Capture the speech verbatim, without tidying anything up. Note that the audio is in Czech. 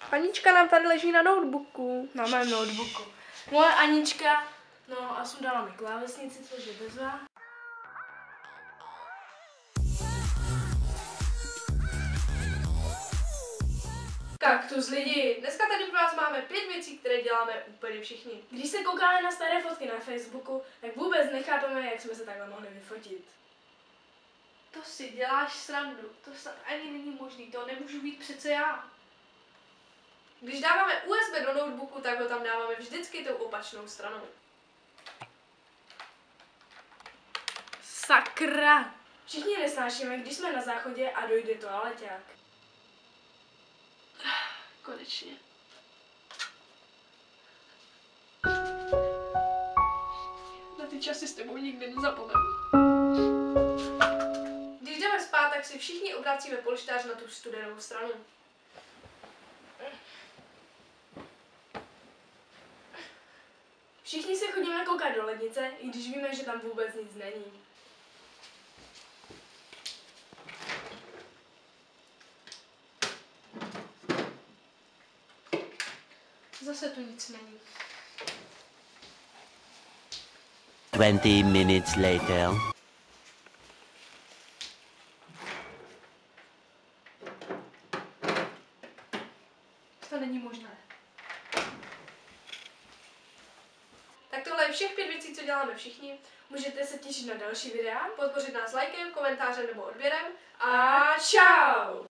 Anička nám tady leží na notebooku. Na mém notebooku. Moje Anička, no a sundala mi klávesnici, což je bezva. Kaktus lidi, dneska tady pro vás máme pět věcí, které děláme úplně všichni. Když se koukáme na staré fotky na Facebooku, tak vůbec nechápeme, jak jsme se takhle mohli vyfotit. To si děláš srandu, to snad ani není možný, to nemůžu být přece já. Když dáváme U S B do notebooku, tak ho tam dáváme vždycky tou opačnou stranou. Sakra! Všichni nesnášíme, když jsme na záchodě a dojde toaleťák. Konečně. Na ty časy s tebou nikdy nezapomenu. Když jdeme spát, tak si všichni obracíme polštář na tu studenou stranu. Všichni se chodíme koukat do lednice, i když víme, že tam vůbec nic není. Zase tu nic není. Twenty minutes later. To není možné. Tak tohle je všech pět věcí, co děláme všichni. Můžete se těšit na další videa, Podpořit nás lajkem, komentářem nebo odběrem. a čau!